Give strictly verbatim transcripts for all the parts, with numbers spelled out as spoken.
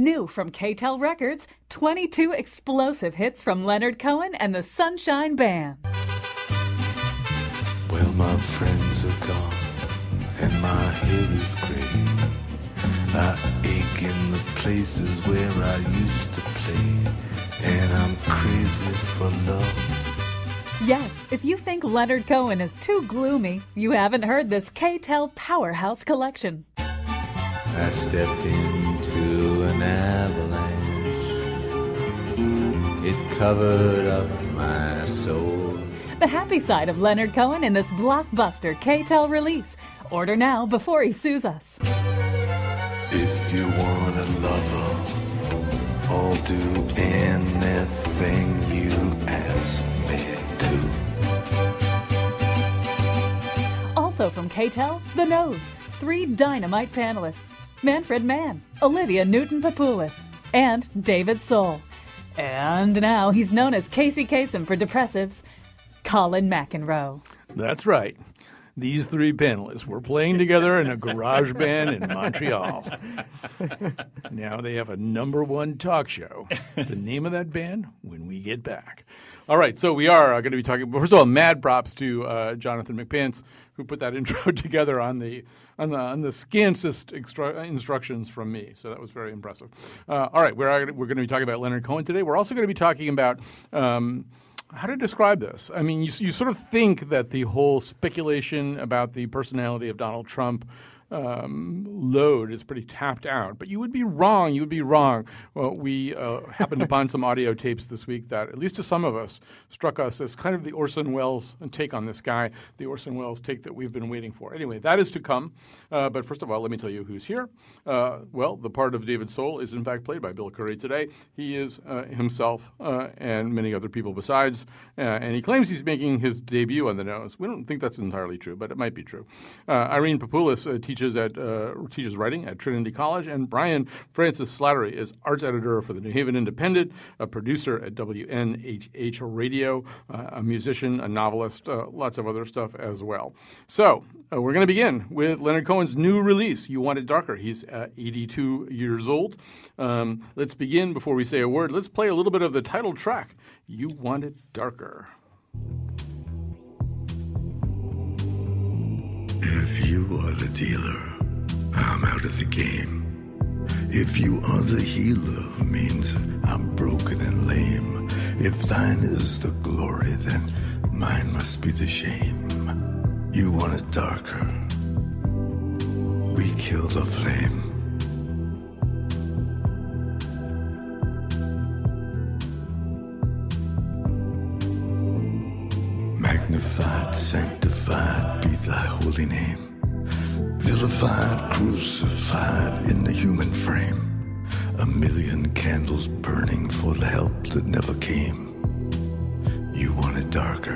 New from K T E L Records, twenty-two explosive hits from Leonard Cohen and the Sunshine Band. Well, my friends are gone, and my head is gray. I ache in the places where I used to play, and I'm crazy for love. Yes, if you think Leonard Cohen is too gloomy, you haven't heard this K T E L Powerhouse collection. I stepped into an avalanche. It covered up my soul. The happy side of Leonard Cohen in this blockbuster K T E L release. Order now before he sues us. If you want a lover, I'll do anything you ask me to. Also from K T E L, The Nose, three dynamite panelists. Manfred Mann, Olivia Newton-Papoulis, and David Soul. And now he's known as Casey Kasem for depressives, Colin McEnroe. That's right. These three panelists were playing together in a garage band in Montreal. Now they have a number one talk show. The name of that band, when we get back. All right, so we are uh, going to be talking. First of all, mad props to uh, Jonathan McPants, who put that intro together on the on the on the scantest extru- instructions from me. So that was very impressive. Uh, all right, we're we're going to be talking about Leonard Cohen today. We're also going to be talking about um, how to describe this. I mean, you you sort of think that the whole speculation about the personality of Donald Trump Um, load is pretty tapped out. But you would be wrong. You would be wrong. Well, we uh, happened upon some audio tapes this week that, at least to some of us, struck us as kind of the Orson Welles take on this guy, the Orson Welles take that we've been waiting for. Anyway, that is to come. Uh, but first of all, let me tell you who's here. Uh, well, the part of David Soul is, in fact, played by Bill Curry today. He is uh, himself uh, and many other people besides. Uh, and he claims he's making his debut on The Nose. We don't think that's entirely true, but it might be true. Uh, Irene Papoulis uh, teaches at uh, teaches writing at Trinity College, and Brian Francis Slattery is arts editor for the New Haven Independent, a producer at W N H H Radio, uh, a musician, a novelist, uh, lots of other stuff as well. So uh, we're going to begin with Leonard Cohen's new release, You Want It Darker. He's uh, eighty-two years old. Um, let's begin before we say a word. Let's play a little bit of the title track, You Want It Darker. If you are the dealer, I'm out of the game. If you are the healer, means I'm broken and lame. If thine is the glory, then mine must be the shame. You want it darker, we kill the flame. Magnified, sanctified be thy holy name. Vilified, crucified in the human frame. A million candles burning for the help that never came. You want it darker.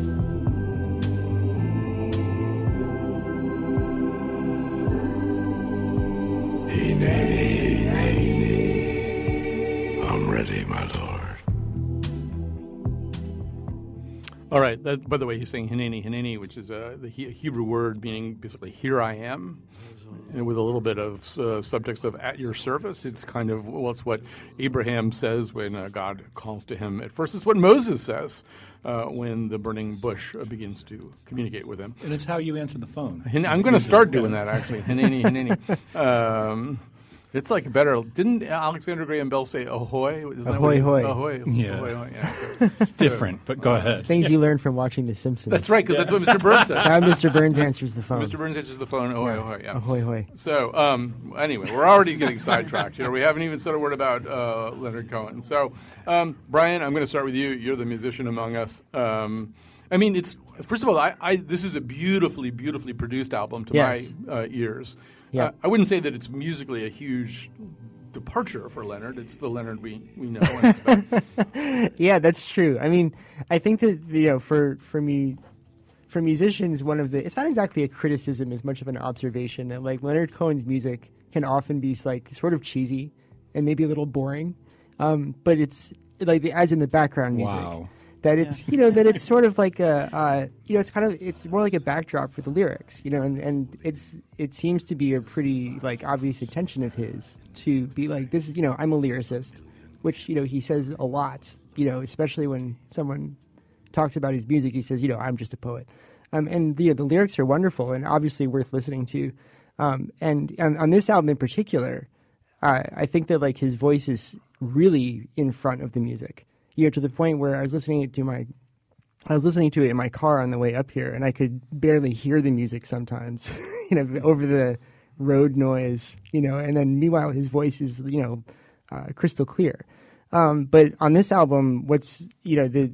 Hey, nay, nay, nay, nay. I'm ready, my lord. All right. That, by the way, he's saying Hineni, Hineni, which is uh, the he- Hebrew word meaning basically "here I am," and with a little bit of uh, subtext of "at your service." It's kind of well, it's what Abraham says when uh, God calls to him. At first, it's what Moses says uh, when the burning bush uh, begins to communicate with him. And it's how you answer the phone. Hin- I'm going to start doing that actually. Hineni, Hineni. Um, It's like better. Didn't Alexander Graham Bell say ahoy? Isn't ahoy, that hoy. Ahoy. Yeah. Ahoy, hoy. Yeah. It's different, but go ahead. Things you learn from watching The Simpsons. That's right, because that's what Mister Burns says. How Mister Burns answers the phone. Mister Burns answers the phone. Ahoy, Yeah. ahoy. Yeah. Ahoy, hoy. So um, anyway, we're already getting sidetracked here. We haven't even said a word about uh, Leonard Cohen. So, um, Brian, I'm going to start with you. You're the musician among us. Um, I mean, it's first of all, I, I this is a beautifully, beautifully produced album to Yes. my uh, ears. Yeah. Uh, I wouldn't say that it's musically a huge departure for Leonard. It's the Leonard we, we know and expect. Yeah, that's true. I mean, I think that, you know, for for me, for musicians, one of the it's not exactly a criticism as much of an observation that like Leonard Cohen's music can often be like sort of cheesy and maybe a little boring, um, but it's like as in the background music. Wow. that it's Yeah. you know that it's sort of like a uh, you know it's kind of it's more like a backdrop for the lyrics, you know, and, and it's it seems to be a pretty like obvious intention of his to be like, this is, you know, I'm a lyricist, which, you know, he says a lot, you know, especially when someone talks about his music, he says, you know, I'm just a poet. Um, and the, the lyrics are wonderful and obviously worth listening to. Um, and, and on this album in particular, uh, I think that like his voice is really in front of the music, you know, to the point where I was listening to my, I was listening to it in my car on the way up here, and I could barely hear the music sometimes, you know, over the road noise, you know, and then meanwhile his voice is, you know, uh, crystal clear. Um, but on this album, what's, you know, the,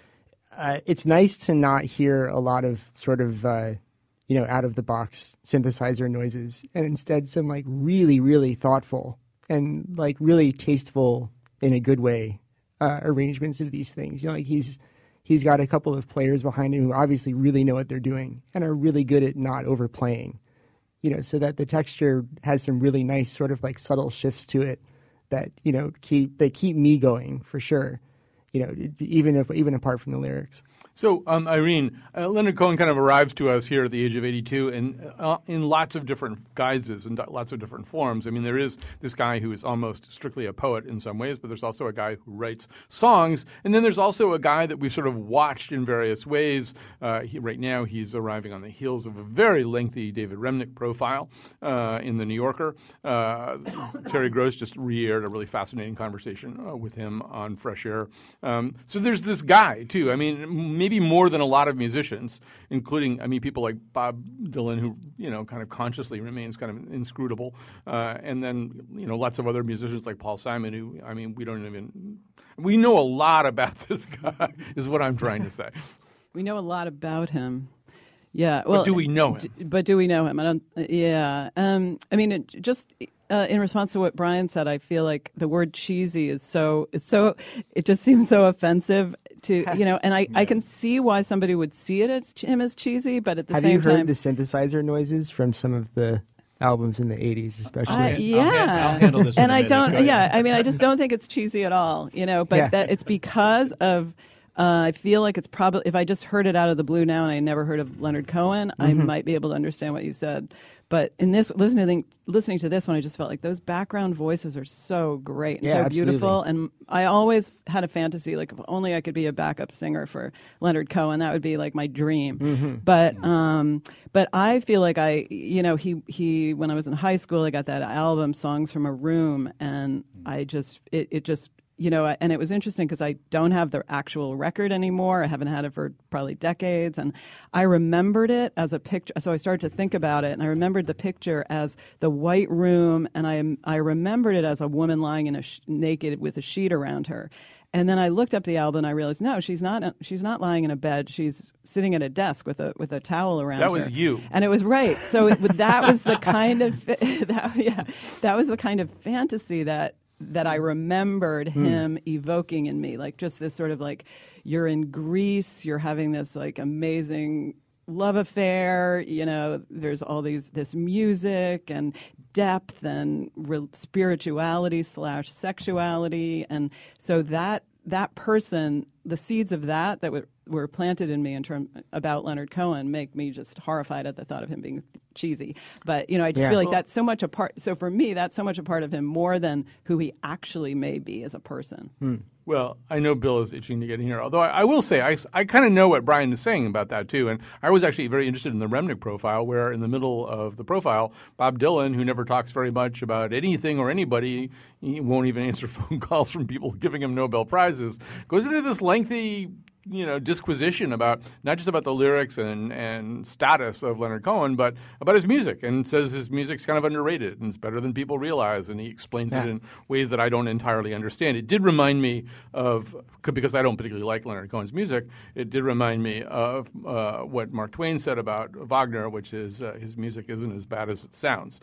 uh, it's nice to not hear a lot of sort of, uh, you know, out of the box synthesizer noises, and instead some like really, really thoughtful and like really tasteful in a good way, uh, arrangements of these things. You know, like he's, he's got a couple of players behind him who obviously really know what they're doing and are really good at not overplaying, you know, so that the texture has some really nice sort of like subtle shifts to it that, you know, keep, they keep me going for sure, you know, even if, even apart from the lyrics. So, um, Irene, uh, Leonard Cohen kind of arrives to us here at the age of eighty-two and uh, in lots of different guises and lots of different forms. I mean, there is this guy who is almost strictly a poet in some ways, but there's also a guy who writes songs. And then there's also a guy that we've sort of watched in various ways. Uh, he, right now, he's arriving on the heels of a very lengthy David Remnick profile uh, in The New Yorker. Uh, Terry Gross just re-aired a really fascinating conversation uh, with him on Fresh Air. Um, so there's this guy, too. I mean, maybe more than a lot of musicians, including, I mean, people like Bob Dylan, who, you know, kind of consciously remains kind of inscrutable. Uh, and then, you know, lots of other musicians like Paul Simon, who, I mean, we don't even, we know a lot about this guy, is what I'm trying to say. We know a lot about him. Yeah. Well, but do we know him? D- but do we know him? I don't, yeah. Um, I mean, it just uh, in response to what Brian said, I feel like the word cheesy is so, it's so, it just seems so offensive to, you know, and I, yeah. I can see why somebody would see it as him as cheesy, but at the Have same time. Have you heard the synthesizer noises from some of the albums in the eighties, especially? Uh, yeah. I'll, hand, I'll handle this. And in a I minute. don't, yeah, I mean, I just don't think it's cheesy at all, you know, but yeah. that it's because of, Uh, I feel like it's probably, if I just heard it out of the blue now and I never heard of Leonard Cohen, mm-hmm. I might be able to understand what you said. But in this, listening, listening to this one, I just felt like those background voices are so great and yeah, so beautiful. absolutely. And I always had a fantasy, like if only I could be a backup singer for Leonard Cohen, that would be like my dream. Mm-hmm. But um, but I feel like I, you know, he, he, when I was in high school, I got that album, Songs from a Room, and I just, it, it just, you know, and it was interesting because I don't have the actual record anymore. I haven't had it for probably decades. And I remembered it as a picture. So I started to think about it, and I remembered the picture as the white room, and I I remembered it as a woman lying in a sh- naked with a sheet around her. And then I looked up the album and I realized, no, she's not. She's not lying in a bed. She's sitting at a desk with a with a towel around her. That was you, and it was right. So it, that was the kind of that, yeah, that was the kind of fantasy that. that I remembered him mm. evoking in me, like just this sort of like, you're in Greece, you're having this like amazing love affair, you know, there's all these, this music and depth and re- spirituality slash sexuality. And so that, that person, the seeds of that, that were, were planted in me in term about Leonard Cohen make me just horrified at the thought of him being cheesy. But, you know, I just yeah. feel like that's so much a part. So for me, that's so much a part of him more than who he actually may be as a person. Hmm. Well, I know Bill is itching to get in here, although I, I will say I, I kind of know what Brian is saying about that too. And I was actually very interested in the Remnick profile, where in the middle of the profile, Bob Dylan, who never talks very much about anything or anybody, he won't even answer phone calls from people giving him Nobel Prizes, goes into this lengthy, you know, disquisition about not just about the lyrics and, and status of Leonard Cohen, but about his music, and says his music's kind of underrated and it's better than people realize, and he explains yeah. it in ways that I don't entirely understand. It did remind me of, because I don't particularly like Leonard Cohen's music, it did remind me of uh, what Mark Twain said about Wagner, which is uh, his music isn't as bad as it sounds.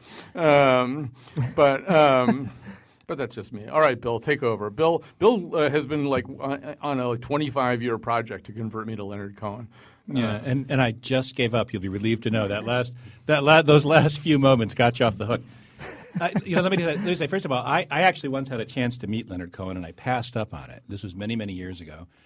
Um, but... Um, But that's just me. All right, Bill, take over. Bill Bill uh, has been like on a twenty-five year project to convert me to Leonard Cohen. Yeah, uh, and, and I just gave up. You'll be relieved to know that last that la- those last few moments got you off the hook. I, you know, let me, let me say, first of all, I, I actually once had a chance to meet Leonard Cohen, and I passed up on it. This was many, many years ago.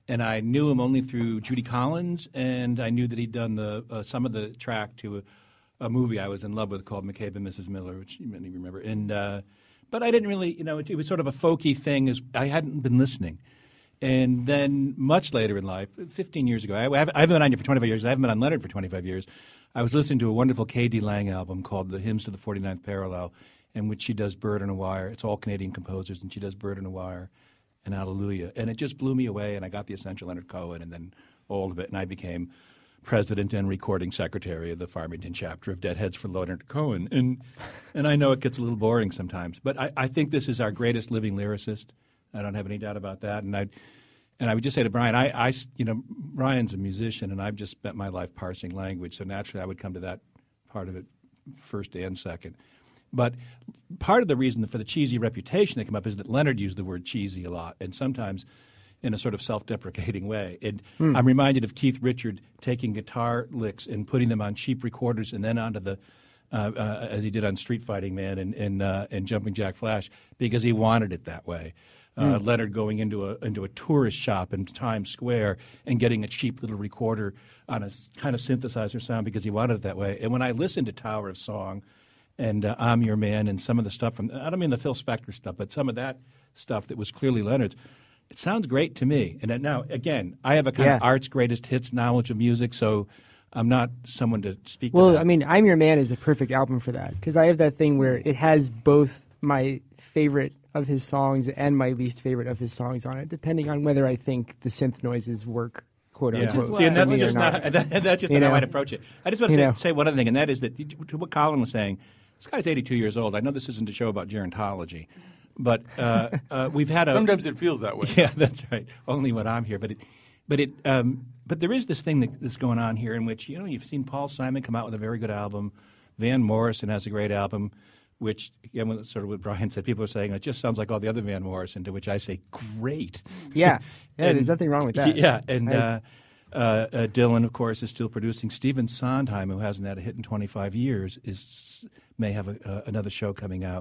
and I knew him only through Judy Collins, and I knew that he'd done the uh, some of the track to a, a movie I was in love with called McCabe and Missus Miller, which you many remember. And uh, but I didn't really, you know, it, it was sort of a folky thing. As I hadn't been listening. And then much later in life, fifteen years ago, I, I've, I've been on you for twenty-five years. I haven't been on Leonard for twenty-five years. I was listening to a wonderful K D Lang album called The Hymns to the forty-ninth Parallel, in which she does Bird on a Wire. It's all Canadian composers, and she does Bird on a Wire and Hallelujah. And it just blew me away, and I got the essential Leonard Cohen and then all of it, and I became president and recording secretary of the Farmington chapter of Deadheads for Leonard Cohen. And and I know it gets a little boring sometimes, but I, I think this is our greatest living lyricist. I don't have any doubt about that. And I and I would just say to Brian, I, I, you know, Brian's a musician, and I've just spent my life parsing language, so naturally I would come to that part of it first and second. But part of the reason for the cheesy reputation that came up is that Leonard used the word cheesy a lot, and sometimes in a sort of self-deprecating way. And mm. I'm reminded of Keith Richard taking guitar licks and putting them on cheap recorders and then onto the Uh, uh, as he did on Street Fighting Man and and, uh, and Jumping Jack Flash, because he wanted it that way. Uh, mm. Leonard going into a into a tourist shop in Times Square and getting a cheap little recorder on a kind of synthesizer sound because he wanted it that way. And when I listened to Tower of Song and uh, I'm Your Man and some of the stuff from, I don't mean the Phil Spector stuff, but some of that stuff that was clearly Leonard's, it sounds great to me. And now, again, I have a kind yeah. of art's greatest hits knowledge of music, so I'm not someone to speak well, to that. I mean, I'm Your Man is a perfect album for that, because I have that thing where it has both my favorite of his songs and my least favorite of his songs on it, depending on whether I think the synth noises work, quote yeah. unquote. See, and that's for me just or not, not. that, that's just You not how know? I'd approach it. I just want to You say, know? say one other thing, and that is that to what Colin was saying, this guy's eighty-two years old. I know this isn't a show about gerontology, but uh, uh, we've had a... Sometimes it feels that way. Yeah, that's right. Only when I'm here. But it, but it, um, but there is this thing that, that's going on here in which, you know, you've seen Paul Simon come out with a very good album. Van Morrison has a great album, which, again, when, sort of what Brian said, people are saying, it just sounds like all the other Van Morrison, to which I say, great. Yeah, yeah. And- There's nothing wrong with that. Yeah, and I- uh, uh, uh, Dylan, of course, is still producing. Stephen Sondheim, who hasn't had a hit in twenty-five years, is may have a, uh, another show coming out.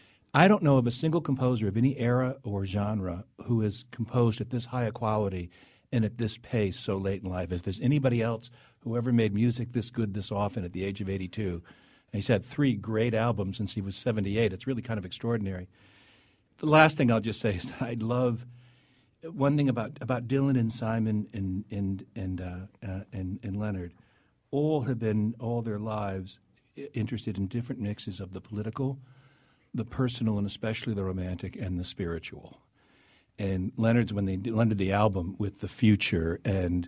I don't know of a single composer of any era or genre who has composed at this high a quality and at this pace so late in life. If there's anybody else who ever made music this good this often at the age of eighty-two, and he's had three great albums since he was seventy-eight. It's really kind of extraordinary. The last thing I'll just say is that I love one thing about, about Dylan and Simon and and and, uh, uh, and and Leonard. All have been all their lives interested in different mixes of the political, the personal, and especially the romantic and the spiritual. And Leonard's, when they blended the album with the future and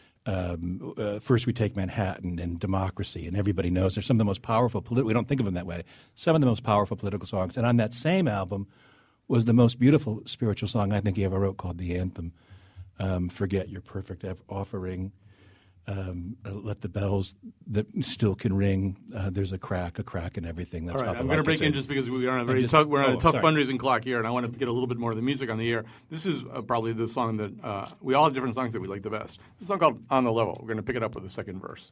um, uh, First We Take Manhattan and Democracy, and everybody knows they're some of the most powerful political. We don't think of them that way. Some of the most powerful political songs. And on that same album was the most beautiful spiritual song I think he ever wrote, called The Anthem. Um, Forget Your Perfect Offering. Um, uh, let the bells that still can ring. Uh, there's a crack, a crack in everything. That's All right, how the I'm going to light break gets in just because we are on a very just- tough, we're on oh, a tough sorry. fundraising clock here, and I want to get a little bit more of the music on the air. This is uh, probably the song that uh, we all have different songs that we like the best. This is a song called "On the Level." We're going to pick it up with the second verse.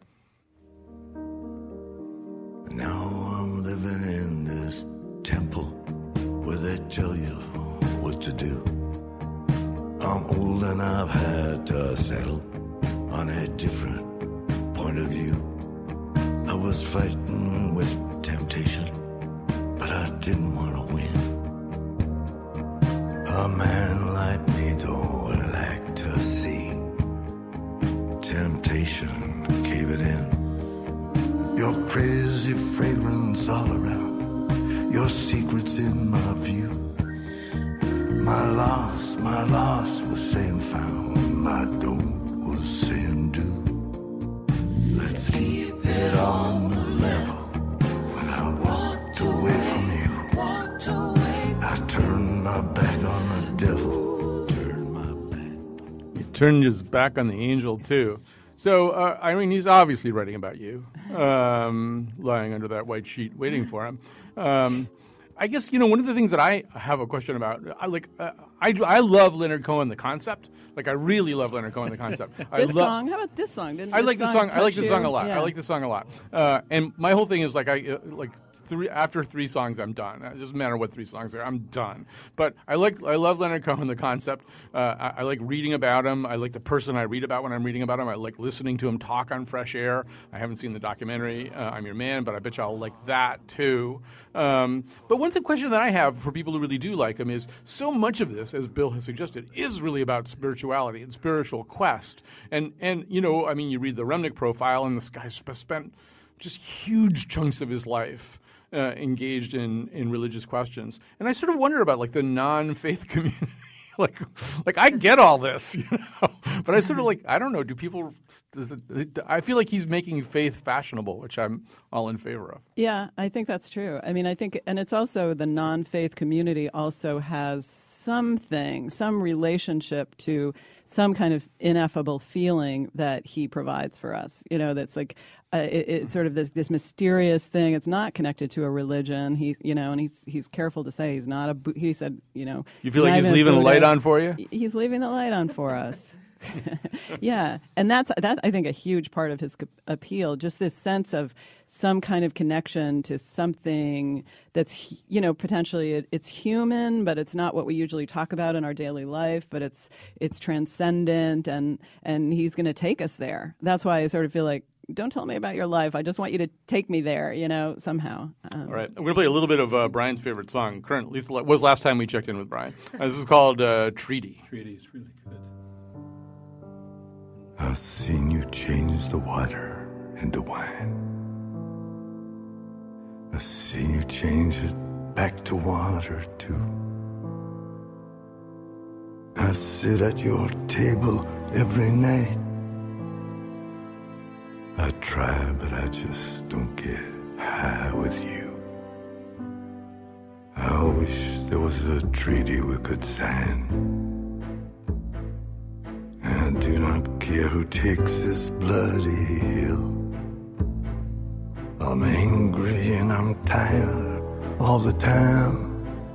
Now I'm living in this temple where they tell you what to do. I'm old and I've had to settle on a different point of view. I was fighting with temptation, but I didn't want to win. A man like me don't like to see temptation caving in. Your crazy fragrance all around, your secrets in my view. My loss, my loss was saying found, my don't was saying do. Let's keep it on the level. When I walked away from you, I turned my back on the devil, turned my back. He turned his back on the angel too. So uh, Irene, he's obviously writing about you, um, lying under that white sheet, waiting for him. Um, I guess, you know, one of the things that I have a question about, I like, uh, I, I love Leonard Cohen, the concept. Like, I really love Leonard Cohen, the concept. I This lo- song, how about this song? Didn't I like this song. I like touch this song a you? lot. Yeah. I like this song a lot. Uh, and my whole thing is like, I uh, like three after three songs, I'm done. It doesn't matter what three songs are. I'm done. But I like I love Leonard Cohen, the concept. Uh, I, I like reading about him. I like the person I read about when I'm reading about him. I like listening to him talk on Fresh Air. I haven't seen the documentary uh, I'm Your Man, but I bet you I'll like that too. Um, but one th- question that I have for people who really do like him is so much of this, as Bill has suggested, is really about spirituality and spiritual quest. And and you know, I mean, you read the Remnick profile, and this guy sp- spent just huge chunks of his life uh, engaged in, in religious questions. And I sort of wonder about like the non-faith community. like, like I get all this, you know, but I sort of like, I don't know, do people, does it, I feel like he's making faith fashionable, which I'm all in favor of. Yeah, I think that's true. I mean, I think, and it's also the non-faith community also has something, some relationship to some kind of ineffable feeling that he provides for us. You know, that's like, uh, it, it's sort of this, this mysterious thing. It's not connected to a religion. He, you know, and he's he's careful to say he's not a. He said, you know, you feel like he's leaving the light on for you. He's leaving the light on for us. Yeah, and that's that's I think a huge part of his appeal. Just this sense of some kind of connection to something that's, you know, potentially it, it's human, but it's not what we usually talk about in our daily life. But it's it's transcendent, and and he's going to take us there. That's why I sort of feel like, don't tell me about your life. I just want you to take me there, you know, somehow. Um, All right. We're going to play a little bit of uh, Brian's favorite song. Current, at least was last time we checked in with Brian. Uh, this is called uh, Treaty. Treaty is really good. I've seen you change the water into wine. I've seen you change it back to water, too. I sit at your table every night. I try, but I just don't get high with you. I wish there was a treaty we could sign. I do not care who takes this bloody hill. I'm angry and I'm tired all the time.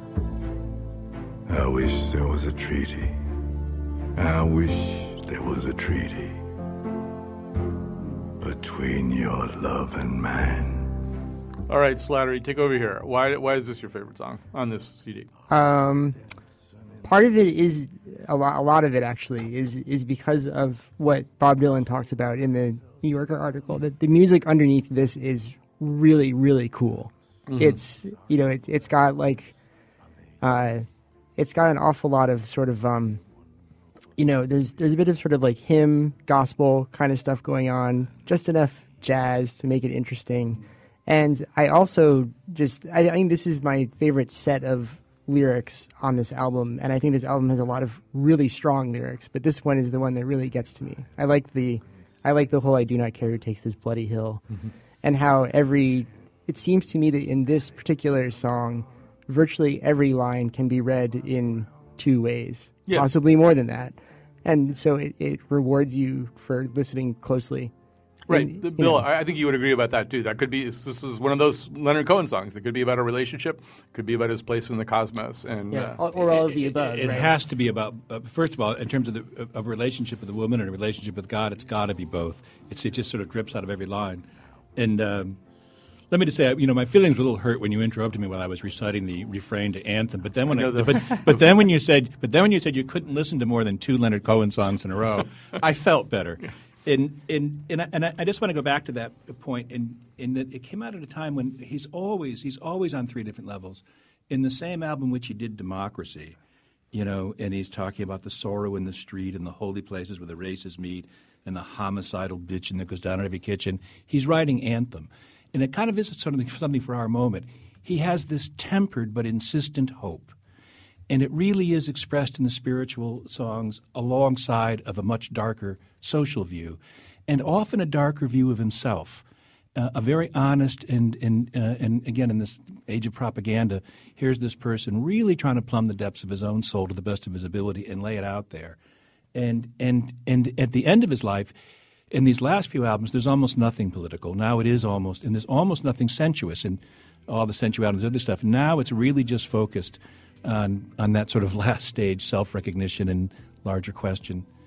I wish there was a treaty. I wish there was a treaty between your love and mine. All right, Slattery, take over here. Why why is this your favorite song on this C D? Um, part of it is a lot. A lot of it actually is is because of what Bob Dylan talks about in the New Yorker article. That the music underneath this is really really cool. Mm-hmm. It's you know it's it's got like, uh, it's got an awful lot of sort of um, you know there's there's a bit of sort of like hymn gospel kind of stuff going on. Just enough jazz to make it interesting. And I also just, I, I think this is my favorite set of lyrics on this album. And I think this album has a lot of really strong lyrics, but this one is the one that really gets to me. I like the, I like the whole I do not care who takes this bloody hill. Mm-hmm. And how every, it seems to me that in this particular song, virtually every line can be read in two ways, yes. Possibly more than that. And so it, it rewards you for listening closely. Right. And, the, Bill, know. I think you would agree about that, too. That could be, this is one of those Leonard Cohen songs. It could be about a relationship. It could be about his place in the cosmos. And yeah. uh, or all of the above. It, it right? has to be about, uh, first of all, in terms of the, of a relationship with a woman and a relationship with God, it's got to be both. It's, it just sort of drips out of every line. And um, let me just say, you know, my feelings were a little hurt when you interrupted me while I was reciting the refrain to Anthem. But then when I, I but, but then when you said, but then when you said you couldn't listen to more than two Leonard Cohen songs in a row, I felt better. And and and I, and I just want to go back to that point, and in that it came out at a time when he's always he's always on three different levels. In the same album which he did Democracy, you know, and he's talking about the sorrow in the street and the holy places where the races meet and the homicidal bitching that goes down in every kitchen. He's writing Anthem, and it kind of is something something for our moment. He has this tempered but insistent hope. And it really is expressed in the spiritual songs alongside of a much darker social view, and often a darker view of himself. Uh, a very honest and and uh, and again in this age of propaganda, here's this person really trying to plumb the depths of his own soul to the best of his ability and lay it out there. And and and at the end of his life, in these last few albums, there's almost nothing political. Now it is almost, and there's almost nothing sensuous in all the sensuality and other stuff. Now it's really just focused on on that sort of last stage self-recognition and larger question.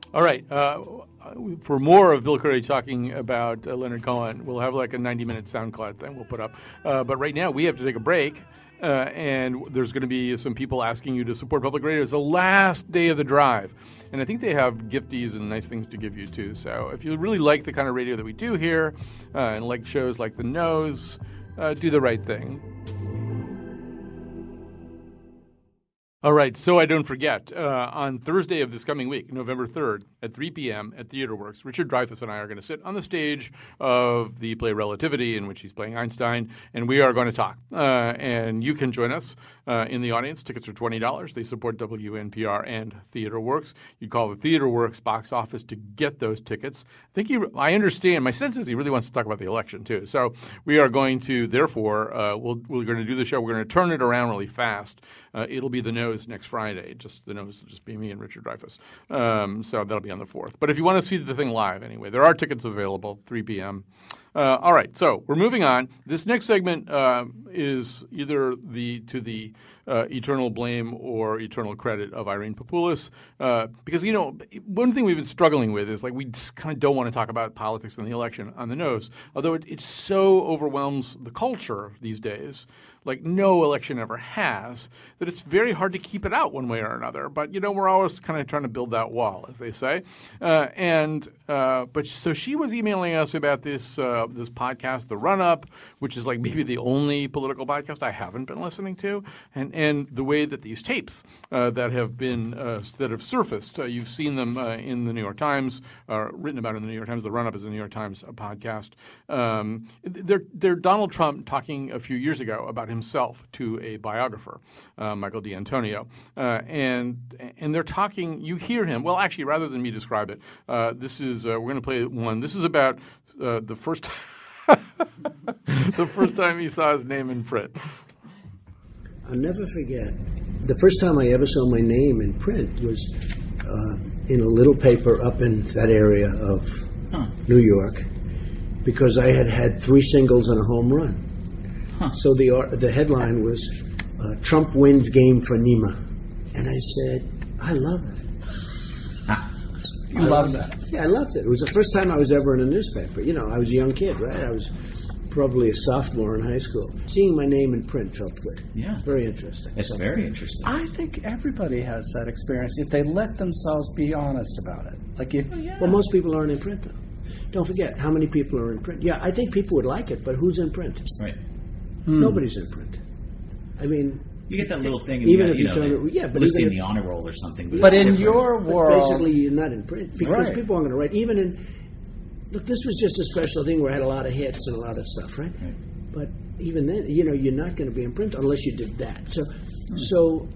All right. Uh, for more of Bill Curry talking about uh, Leonard Cohen, we'll have like a ninety-minute SoundCloud thing we'll put up. Uh, but right now we have to take a break. Uh, and there's going to be some people asking you to support public radio. It's the last day of the drive. And I think they have gifties and nice things to give you, too. So if you really like the kind of radio that we do here uh, and like shows like The Nose, uh, do the right thing. All right, so I don't forget, uh, on Thursday of this coming week, November third, at three p.m. at TheaterWorks, Richard Dreyfuss and I are going to sit on the stage of the play Relativity, in which he's playing Einstein, and we are going to talk. Uh, and you can join us uh, in the audience. Tickets are twenty dollars. They support W N P R and TheaterWorks. You call the TheaterWorks box office to get those tickets. I think he, I understand. My sense is he really wants to talk about the election, too. So we are going to, therefore, uh, we'll, we're going to do the show. We're going to turn it around really fast. Uh, it'll be The Nose next Friday. Just The Nose will just be me and Richard Dreyfuss. Um, so that'll be on the fourth. But if you want to see the thing live anyway, there are tickets available, three p.m. Uh, all right, so we're moving on. This next segment uh, is either the to the uh, eternal blame or eternal credit of Irene Papoulis. Uh, because, you know, one thing we've been struggling with is like we just kind of don't want to talk about politics and the election on The Nose, although it, it so overwhelms the culture these days, like no election ever has, that it's very hard to keep it out one way or another. But, you know, we're always kind of trying to build that wall, as they say. Uh, and uh, but so she was emailing us about this uh, this podcast, The Run-Up, which is like maybe the only political podcast I haven't been listening to, and and the way that these tapes uh, that have been uh, that have surfaced, uh, you've seen them uh, in the New York Times, uh, written about in the New York Times. The Run-Up is a New York Times podcast. Um, they're they're Donald Trump talking a few years ago about himself to a biographer, uh, Michael D'Antonio, uh, and and they're talking. You hear him. Well, actually, rather than me describe it, uh, this is uh, we're going to play one. This is about uh, the first the first time he saw his name in print. I'll never forget the first time I ever saw my name in print was uh, in a little paper up in that area of huh. New York, because I had had three singles and a home run. Huh. So the the headline was uh, Trump wins game for Nima, and I said, I love it. You loved that? Yeah, I loved it. It was the first time I was ever in a newspaper. You know, I was a young kid, right? I was probably a sophomore in high school. Seeing my name in print felt good. Yeah. Very interesting. It's so, very interesting. I think everybody has that experience if they let themselves be honest about it. Like if, oh, yeah. Well, most people aren't in print, though. Don't forget how many people are in print. Yeah, I think people would like it, but who's in print? Right. Hmm. Nobody's in print. I mean... You get that little thing, in even the, if you, you know, turn it, yeah, but listing even the if, honor roll or something. But, but in different. your but world, basically, you're not in print because right. people aren't going to write. Even in look, this was just a special thing where I had a lot of hits and a lot of stuff, right? right. But even then, you know, you're not going to be in print unless you did that. So, hmm. so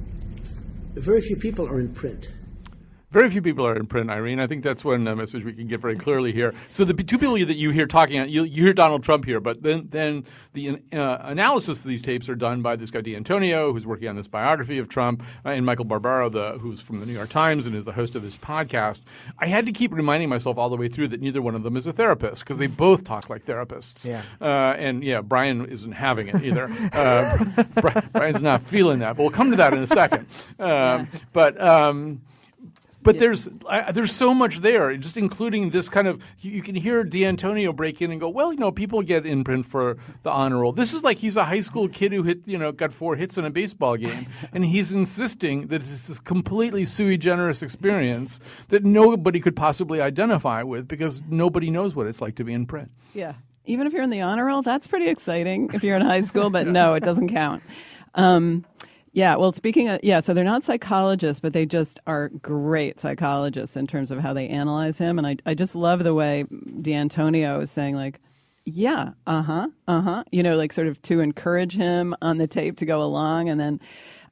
very few people are in print. Very few people are in print, Irene. I think that's one uh, message we can get very clearly here. So the two people that you hear talking, you, you hear Donald Trump here, but then then the uh, analysis of these tapes are done by this guy D'Antonio, who's working on this biography of Trump, uh, and Michael Barbaro, the, who's from the New York Times and is the host of this podcast. I had to keep reminding myself all the way through that neither one of them is a therapist because they both talk like therapists. Yeah. Uh, and yeah, Brian isn't having it either. uh, Brian's not feeling that, but we'll come to that in a second. Um, but um, But yeah. there's uh, there's so much there, just including this kind of you, you can hear D'Antonio break in and go, well, you know, people get in print for the honor roll. This is like he's a high school kid who hit, you know, got four hits in a baseball game, and he's insisting that it's this completely sui generis experience that nobody could possibly identify with because nobody knows what it's like to be in print. Yeah, even if you're in the honor roll, that's pretty exciting if you're in high school. But no, it doesn't count. Um, Yeah, well, speaking of, yeah, so they're not psychologists, but they just are great psychologists in terms of how they analyze him. And I, I just love the way D'Antonio is saying, like, yeah, uh-huh, uh-huh, you know, like sort of to encourage him on the tape to go along. And then,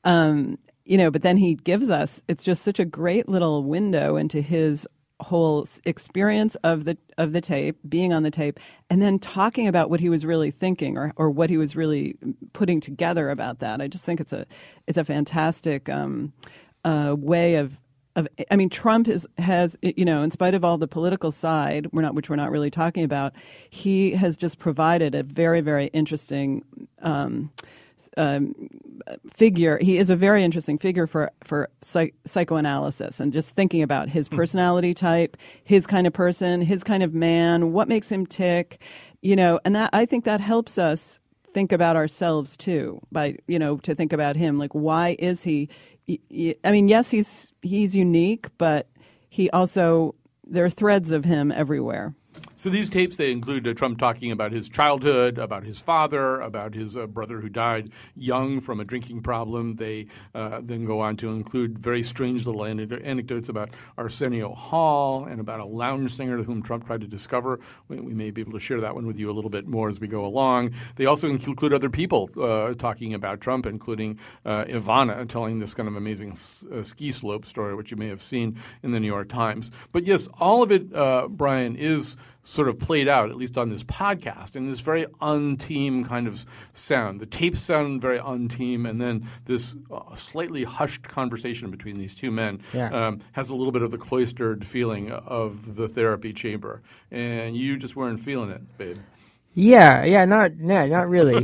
um, you know, but then he gives us, it's just such a great little window into his whole experience of the of the tape, being on the tape, and then talking about what he was really thinking or or what he was really putting together about that. I just think it's a it's a fantastic um, uh, way of of. I mean, Trump is has you know, in spite of all the political side, we're not which we're not really talking about, he has just provided a very very interesting Um, um, figure. He is a very interesting figure for for psych- psychoanalysis, and just thinking about his personality type, his kind of person, his kind of man, what makes him tick, you know, and that I think that helps us think about ourselves too. By you know, to think about him, like why is he? I mean, yes, he's he's unique, but he also there are threads of him everywhere. So these tapes, they include uh, Trump talking about his childhood, about his father, about his uh, brother who died young from a drinking problem. They uh, then go on to include very strange little ane- anecdotes about Arsenio Hall and about a lounge singer whom Trump tried to discover. We, we may be able to share that one with you a little bit more as we go along. They also include other people uh, talking about Trump, including uh, Ivana telling this kind of amazing s- uh, ski slope story, which you may have seen in the New York Times. But yes, all of it, uh, Brian, is sort of played out, at least on this podcast, in this very un-team kind of sound. The tapes sound very un-team, and then this uh, slightly hushed conversation between these two men yeah. um, has a little bit of the cloistered feeling of the therapy chamber. And you just weren't feeling it, babe. Yeah, yeah, not, nah, not really.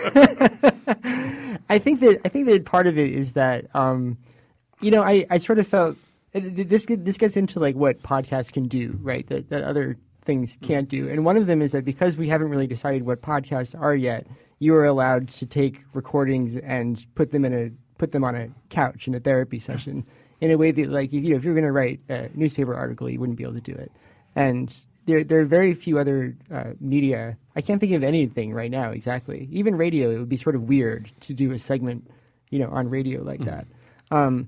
I think that I think that part of it is that, um, you know, I, I sort of felt this this gets into like what podcasts can do, right? That that other things can't do. And one of them is that because we haven't really decided what podcasts are yet, you are allowed to take recordings and put them in a put them on a couch in a therapy session in a way that, like, if, you know, if you're going to write a newspaper article, you wouldn't be able to do it. And there there are very few other uh, media. I can't think of anything right now exactly. Even radio, it would be sort of weird to do a segment, you know, on radio like mm-hmm. that. Um,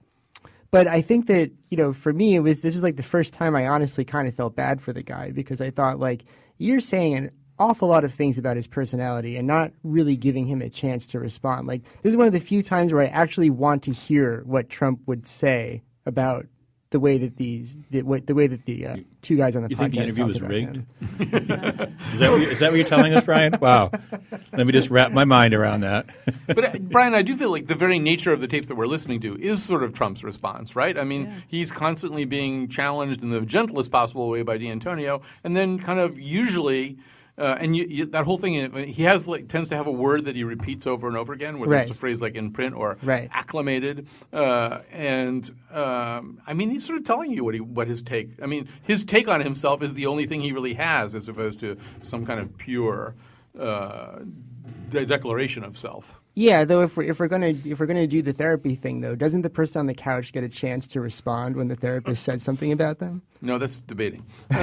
But I think that, you know, for me, it was this was like the first time I honestly kind of felt bad for the guy, because I thought, like, you're saying an awful lot of things about his personality and not really giving him a chance to respond. Like, this is one of the few times where I actually want to hear what Trump would say about the way that these the, what, the way that the uh, two guys on the you podcast think the interview talked was about rigged? him. is, that what you, is that what you're telling us, Brian? Wow. Let me just wrap my mind around that. But, uh, Brian, I do feel like the very nature of the tapes that we're listening to is sort of Trump's response, right? I mean, yeah. he's constantly being challenged in the gentlest possible way by D'Antonio, and then kind of usually uh, – and you, you, that whole thing, he has like tends to have a word that he repeats over and over again, whether right. it's a phrase like in print or right. acclimated. Uh, and um, I mean, he's sort of telling you what he what his take – I mean, his take on himself is the only thing he really has, as opposed to some kind of pure uh, de- declaration of self. Yeah, though if we're if we're gonna if we're gonna do the therapy thing, though, doesn't the person on the couch get a chance to respond when the therapist says something about them? No, that's debating.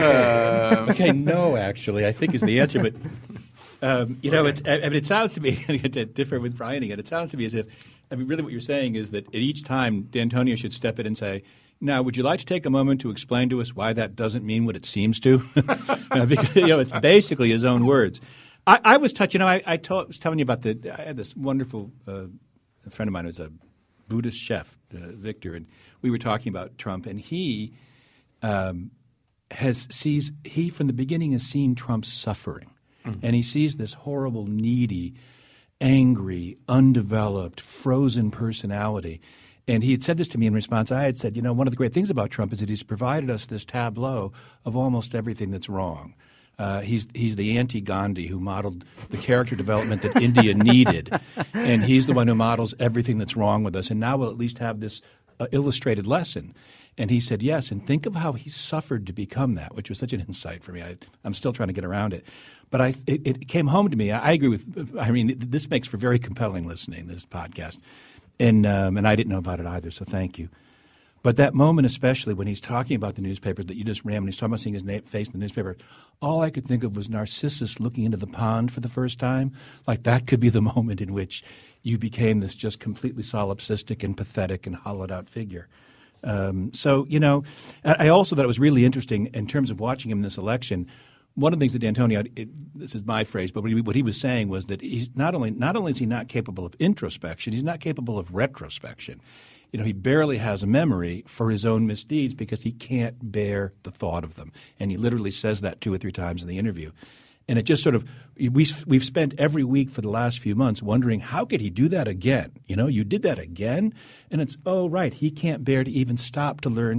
Um, okay, no, actually, I think is the answer. But um, you know, it's I mean, it sounds to me to differ with Brian again. It sounds to me as if I mean, really, what you're saying is that at each time, D'Antonio should step in and say, "Now, would you like to take a moment to explain to us why that doesn't mean what it seems to?" Because you know, it's basically his own words. I, I was touched. You know, I, I told, was telling you about the. I had this wonderful uh, a friend of mine who was a Buddhist chef, uh, Victor, and we were talking about Trump, and he um, has sees he from the beginning has seen Trump suffering, mm-hmm. and he sees this horrible, needy, angry, undeveloped, frozen personality. And he had said this to me in response. I had said, you know, one of the great things about Trump is that he's provided us this tableau of almost everything that's wrong. Uh, he's he's the anti-Gandhi who modeled the character development that India needed, and he's the one who models everything that's wrong with us. And now we'll at least have this uh, illustrated lesson. And he said, yes, and think of how he suffered to become that, which was such an insight for me. I, I'm still trying to get around it. But I, it, it came home to me. I, I agree with – I mean, this makes for very compelling listening, this podcast. And um, and I didn't know about it either, so thank you. But that moment especially when he's talking about the newspapers that you just ran, when he's talking about seeing his na- face in the newspaper, all I could think of was Narcissus looking into the pond for the first time. Like that could be the moment in which you became this just completely solipsistic and pathetic and hollowed-out figure. Um, so, you know, I also thought it was really interesting in terms of watching him in this election. One of the things that D'Antonio, it, this is my phrase, but what he, what he was saying was that he's not only not only is he not capable of introspection, he's not capable of retrospection. You know, he barely has a memory for his own misdeeds because he can't bear the thought of them. And he literally says that two or three times in the interview. And it just sort of we, we've spent every week for the last few months wondering, how could he do that again? You know, you did that again? And it's, oh, right, he can't bear to even stop to learn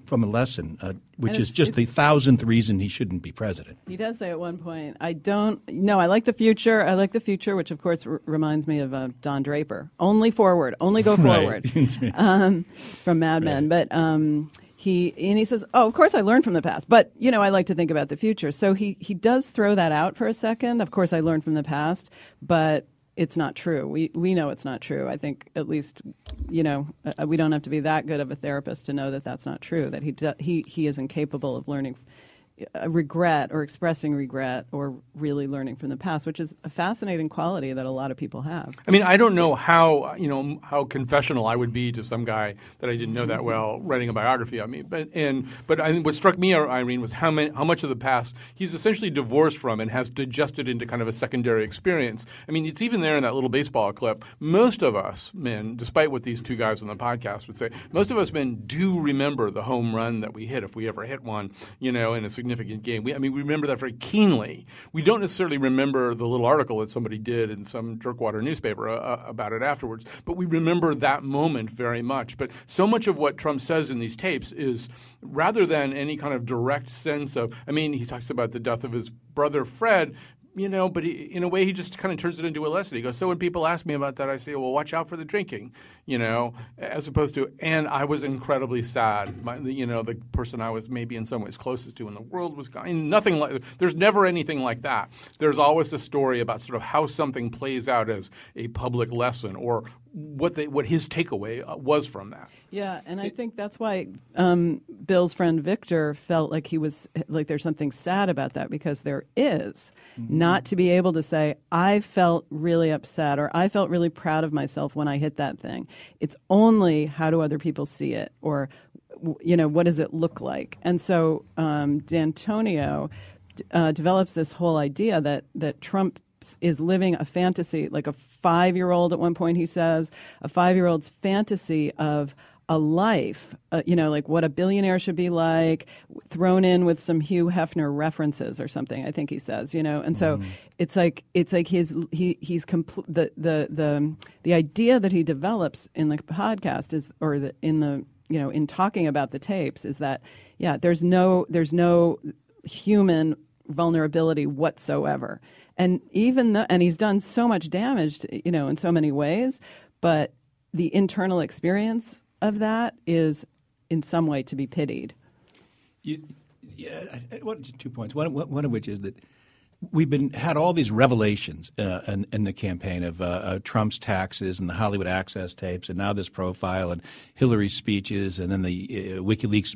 from a lesson, uh, which And is it's- just the it's- thousandth reason he shouldn't be president. He does say at one point, I don't, no, I like the future. I like the future, which of course r- reminds me of uh, Don Draper. Only forward, only go forward. Right. um, from Mad Men. Right. But um, he, and he says, oh, of course I learned from the past, but, you know, I like to think about the future. So he, he does throw that out for a second. Of course I learned from the past, but it's not true. We we know it's not true. I think at least, you know, uh, we don't have to be that good of a therapist to know that that's not true, that he do, he he is incapable of learning uh, regret or expressing regret or really learning from the past, which is a fascinating quality that a lot of people have. I mean, I don't know how, you know, how confessional I would be to some guy that I didn't know that well writing a biography of me. But and but I think what struck me, Irene, was how many, how much of the past he's essentially divorced from and has digested into kind of a secondary experience. I mean, it's even there in that little baseball clip. Most of us men, despite what these two guys on the podcast would say, most of us men do remember the home run that we hit if we ever hit one, you know, in a significant game. We, I mean, we remember that very keenly. We don't necessarily remember the little article that somebody did in some jerkwater newspaper uh, about it afterwards, but we remember that moment very much. But so much of what Trump says in these tapes is, rather than any kind of direct sense of, I mean, he talks about the death of his brother Fred, you know, but he, in a way he just kind of turns it into a lesson. He goes, so when people ask me about that, I say, well, watch out for the drinking, you know, as opposed to, and I was incredibly sad. My, you know, the person I was maybe in some ways closest to in the world was gone. Nothing like, there's never anything like that. There's always a story about sort of how something plays out as a public lesson or what they, what his takeaway was from that. Yeah, and I think that's why um, Bill's friend Victor felt like he was like there's something sad about that, because there is. Mm-hmm. Not to be able to say, I felt really upset or I felt really proud of myself when I hit that thing. It's only how do other people see it, or, you know, what does it look like? And so um, D'Antonio uh, develops this whole idea that that Trump is living a fantasy, like a five-year-old at one point he says, a five-year-old's fantasy of a life, uh, you know, like what a billionaire should be like, thrown in with some Hugh Hefner references or something, I think he says, you know. And so mm. it's like it's like his he he's compl- the the the the idea that he develops in the podcast is, or the, in the you know in talking about the tapes, is that yeah, there's no there's no human vulnerability whatsoever. And even though, and he's done so much damage, to, you know, in so many ways, but the internal experience of that is in some way to be pitied. You, yeah, I, I, what, two points. One, one of which is that we've been had all these revelations uh, in, in the campaign of uh, uh, Trump's taxes and the Hollywood Access tapes, and now this profile and Hillary's speeches, and then the uh, WikiLeaks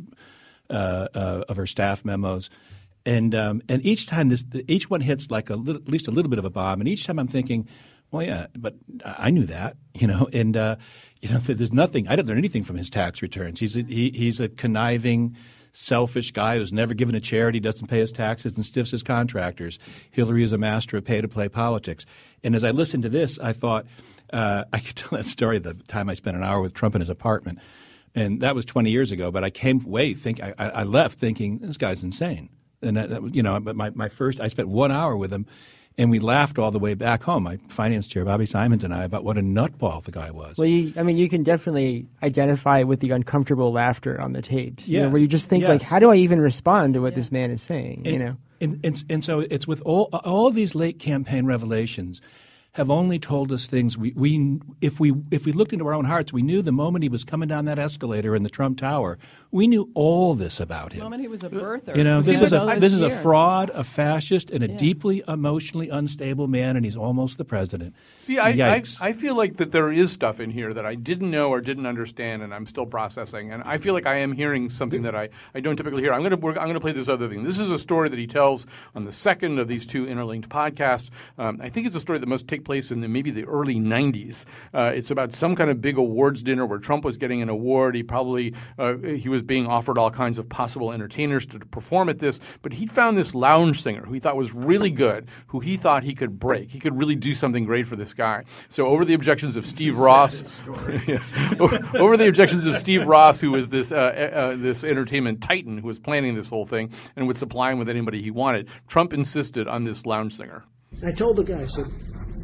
uh, uh, of her staff memos. And um, and each time this, each one hits like a little, at least a little bit of a bomb. And each time I'm thinking, well, yeah, but I knew that, you know. And uh, you know, there's nothing. I didn't learn anything from his tax returns. He's a, he, he's a conniving, selfish guy who's never given a charity, doesn't pay his taxes, and stiffs his contractors. Hillary is a master of pay-to-play politics. And as I listened to this, I thought uh, I could tell that story the time I spent an hour with Trump in his apartment, and that was twenty years ago. But I came away think I, I left thinking this guy's insane. And that, that, you know, but my, my first, I spent one hour with him, and we laughed all the way back home. My finance chair, Bobby Simons, and I, about what a nutball the guy was. Well, you, I mean, you can definitely identify with the uncomfortable laughter on the tapes, you yes. know, where you just think, yes. like, how do I even respond to what yeah. this man is saying? And, you know, and, and and so it's with all all of these late campaign revelations have only told us things we, we if we if we looked into our own hearts, we knew the moment he was coming down that escalator in the Trump Tower, we knew all this about him. The moment he was a birther. You know, this is a this is a years. fraud, a fascist, and a Yeah. deeply emotionally unstable man, and he's almost the president. See, I, I Yikes. I feel like that there is stuff in here that I didn't know or didn't understand, and I'm still processing. And I feel like I am hearing something that I, I don't typically hear. I'm going to I'm going to play this other thing. This is a story that he tells on the second of these two interlinked podcasts. Um, I think it's a story that must take place in the, maybe the early nineties. Uh, it's about some kind of big awards dinner where Trump was getting an award. He probably uh, he was being offered all kinds of possible entertainers to perform at this, but he found this lounge singer who he thought was really good, who he thought he could break. He could really do something great for this guy. So over the objections of Steve Ross, yeah, over the objections of Steve Ross, who was this uh, uh, this entertainment titan who was planning this whole thing and would supply him with anybody he wanted, Trump insisted on this lounge singer. I told the guy, I said,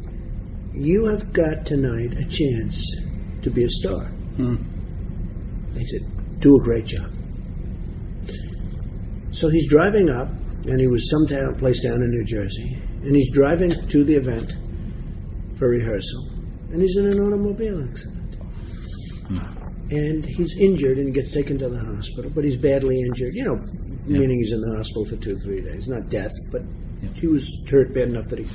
you have got tonight a chance to be a star. Hmm. He said, do a great job. So he's driving up, and he was some town, place down in New Jersey, and he's driving to the event for rehearsal, and he's in an automobile accident. Hmm. And he's injured and gets taken to the hospital, but he's badly injured, you know, yeah. meaning he's in the hospital for two, three days. Not death, but yeah. he was hurt bad enough that he...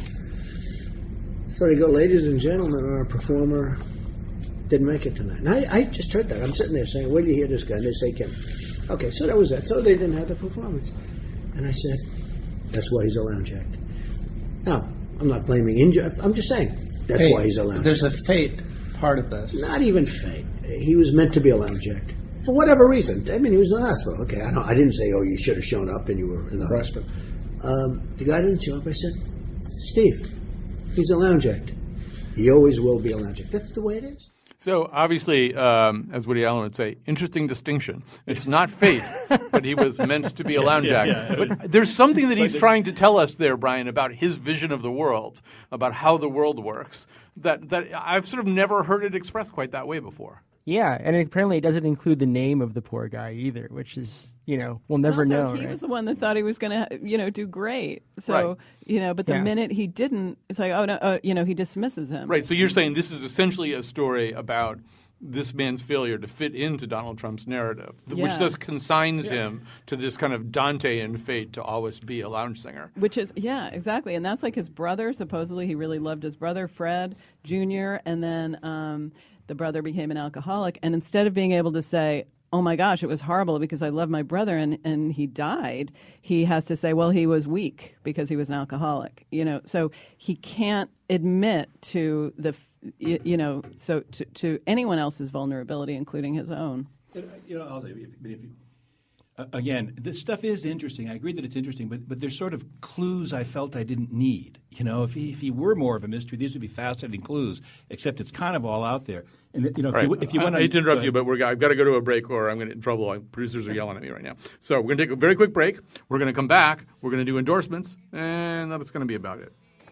So they go, ladies and gentlemen, our performer didn't make it tonight. And I, I just heard that. I'm sitting there saying, where do you hear this guy? And they say, Kim. Okay, so that was that. So they didn't have the performance. And I said, that's why he's a lounge act. Now, I'm not blaming injury. I'm just saying, that's hey, why he's a lounge there's act. There's a fate part of this. Not even fate. He was meant to be a lounge act. For whatever reason. I mean, he was in the hospital. Okay, I, don't, I didn't say, oh, you should have shown up and you were in the right. hospital. Um, the guy didn't show up. I said, Steve, he's a lounge act. He always will be a lounge act. That's the way it is. So obviously, um, as Woody Allen would say, interesting distinction. It's not fate, but he was meant to be a lounge act. Yeah, yeah, but there's something that he's trying to tell us there, Brian, about his vision of the world, about how the world works, that, that I've sort of never heard it expressed quite that way before. Yeah, and apparently it doesn't include the name of the poor guy either, which is, you know, we'll never also, know. He right? was the one that thought he was going to, you know, do great. So, right. you know, but the yeah. minute he didn't, it's like, oh, no, uh, you know, he dismisses him. Right, so you're saying this is essentially a story about this man's failure to fit into Donald Trump's narrative, yeah. which thus consigns yeah. him to this kind of Dantean fate to always be a lounge singer. Which is, yeah, exactly. And that's like his brother. Supposedly he really loved his brother, Fred Junior, and then um, the brother became an alcoholic. And instead of being able to say, oh my gosh, it was horrible because I love my brother and, and he died, he has to say, well, he was weak because he was an alcoholic. You know, so he can't admit to the You, you know, so to, to anyone else's vulnerability, including his own. You know, I'll say, if, if you, uh, again, this stuff is interesting. I agree that it's interesting, but but there's sort of clues I felt I didn't need. You know, if he, if he were more of a mystery, these would be fascinating clues. Except it's kind of all out there. And you know, if right. you, if you I, want I to, hate to interrupt you, but we're, I've got to go to a break, or I'm going to get in trouble. Our producers are yelling at me right now. So we're going to take a very quick break. We're going to come back. We're going to do endorsements, and that's going to be about it.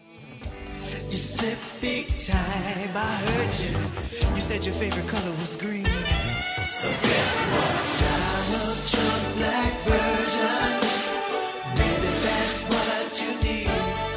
You slipped big time, I heard you. You said your favorite color was green. So guess what? Donald Trump black version. Maybe that's what you need.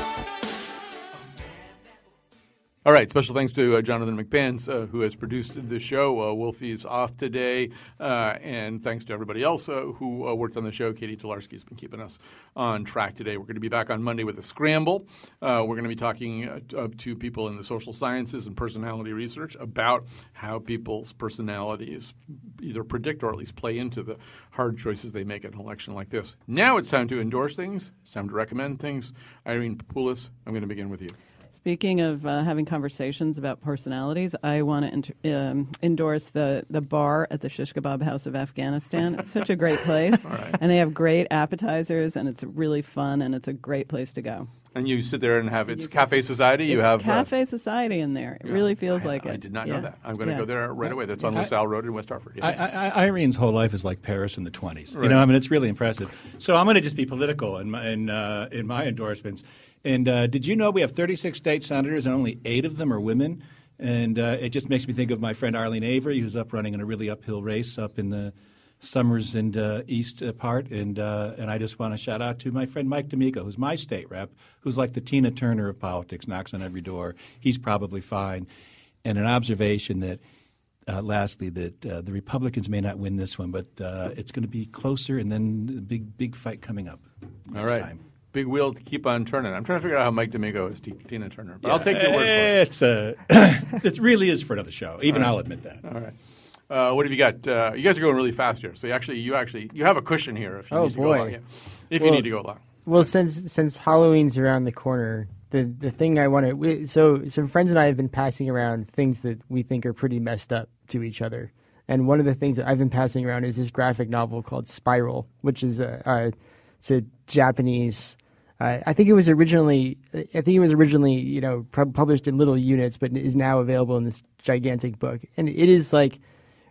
All right, special thanks to uh, Jonathan McBance, uh, who has produced the show. Uh, Wolfie's off today, uh, and thanks to everybody else uh, who uh, worked on the show. Katie Tolarski has been keeping us on track today. We're going to be back on Monday with a scramble. Uh, we're going to be talking uh, to people in the social sciences and personality research about how people's personalities either predict or at least play into the hard choices they make at an election like this. Now it's time to endorse things. It's time to recommend things. Irene Papoulis, I'm going to begin with you. Speaking of uh, having conversations about personalities, I want to inter- um, endorse the, the bar at the Shish Kebab House of Afghanistan. It's such a great place, right. and they have great appetizers, and it's really fun, and it's a great place to go. And you sit there and have it's Cafe Society. You it's have Cafe uh, Society in there. It yeah, really feels I, like I it. I did not yeah. know that. I'm going to yeah. go there right away. That's on I, LaSalle Road in West Hartford. Yeah. I, I, Irene's whole life is like Paris in the twenties. Right. You know, I mean, it's really impressive. So I'm going to just be political in my in, uh, in my endorsements. And uh, did you know we have thirty-six state senators and only eight of them are women? And uh, it just makes me think of my friend Arlene Avery, who's up running in a really uphill race up in the Summers and uh, East uh, part. And uh, and I just want to shout out to my friend Mike D'Amico, who's my state rep, who's like the Tina Turner of politics, knocks on every door. He's probably fine. And an observation that, uh, lastly, that uh, the Republicans may not win this one, but uh, it's going to be closer and then a big, big fight coming up next All right. time. Big wheel to keep on turning. I'm trying to figure out how Mike D'Amico is T- Tina Turner, but Yeah, I'll take your word for it. It's a, it really is for another show. Even All right. I'll admit that. All right. Uh, what have you got? Uh, you guys are going really fast here. So you actually, you actually, you have a cushion here if you Oh, need to boy. go along. Yeah. If Well- you need to go along. Well, since since Halloween's around the corner, the the thing I want to so some friends and I have been passing around things that we think are pretty messed up to each other, and one of the things that I've been passing around is this graphic novel called Spiral, which is a, a it's a Japanese. Uh, I think it was originally I think it was originally you know pub- published in little units, but is now available in this gigantic book, and it is like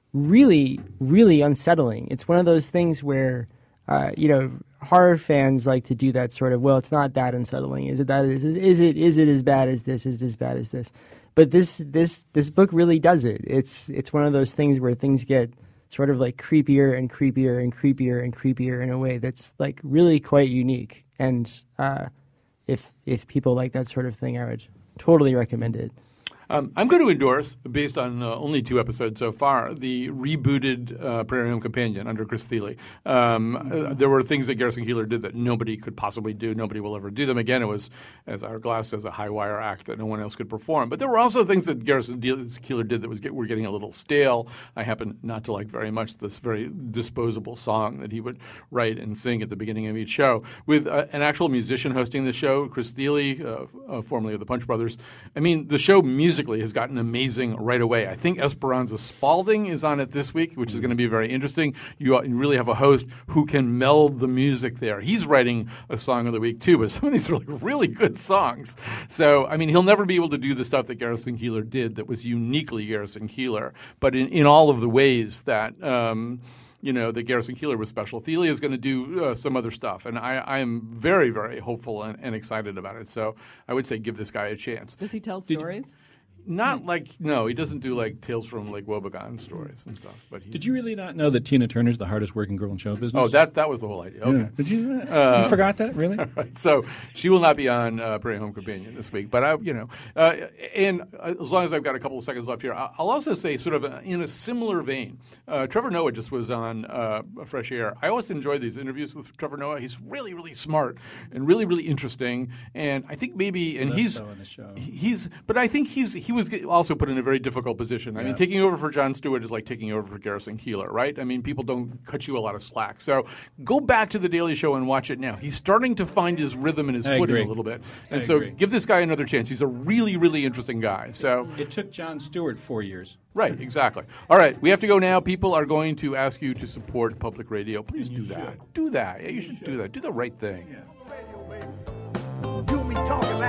really really unsettling. It's one of those things where. Uh, you know, horror fans like to do that sort of. Well, it's not that unsettling. Is it that? Is it? Is it? Is it as bad as this? Is it as bad as this? But this this this book really does it. It's it's one of those things where things get sort of like creepier and creepier and creepier and creepier in a way that's like really quite unique. And uh, if if people like that sort of thing, I would totally recommend it. Um, I'm going to endorse, based on uh, only two episodes so far, the rebooted uh, Prairie Home Companion under Chris Thiele. Um, uh, there were things that Garrison Keillor did that nobody could possibly do. Nobody will ever do them again. It was, as Ira Glass says, a high-wire act that no one else could perform. But there were also things that Garrison Keillor did that was get, were getting a little stale. I happen not to like very much this very disposable song that he would write and sing at the beginning of each show. With uh, an actual musician hosting the show, Chris Thiele, uh, uh, formerly of the Punch Brothers. I mean, the show music has gotten amazing right away. I think Esperanza Spalding is on it this week, which is going to be very interesting. You really have a host who can meld the music there. He's writing a song of the week too, but some of these are like really good songs. So, I mean, he'll never be able to do the stuff that Garrison Keillor did that was uniquely Garrison Keillor, but in, in all of the ways that um, you know, that Garrison Keillor was special. Thiele is going to do uh, some other stuff, and I, I am very, very hopeful and, and excited about it. So I would say give this guy a chance. Does he tell Did stories? You, Not like no, he doesn't do like Tales from Lake Wobegon stories and stuff. But did you really not know that Tina Turner's the hardest working girl in show business? Oh, that that was the whole idea. Okay, yeah. Did you? Uh, you forgot that really? Right. So she will not be on uh, Prairie Home Companion this week. But I, you know, uh, and as long as I've got a couple of seconds left here, I'll also say, sort of in a similar vein, uh, Trevor Noah just was on uh, Fresh Air. I always enjoy these interviews with Trevor Noah. He's really, really smart and really, really interesting. And I think maybe, and Less he's so in the show. he's, but I think he's he was also put in a very difficult position. I yeah. mean, taking over for Jon Stewart is like taking over for Garrison Keillor, right? I mean, people don't cut you a lot of slack. So go back to The Daily Show and watch it now. He's starting to find his rhythm and his I footing agree. a little bit. And I so agree. give this guy another chance. He's a really, really interesting guy. So It took Jon Stewart four years. Right, exactly. All right, we have to go now. People are going to ask you to support public radio. Please do that. Do that. Yeah, you should do that. Do the right thing. You me talking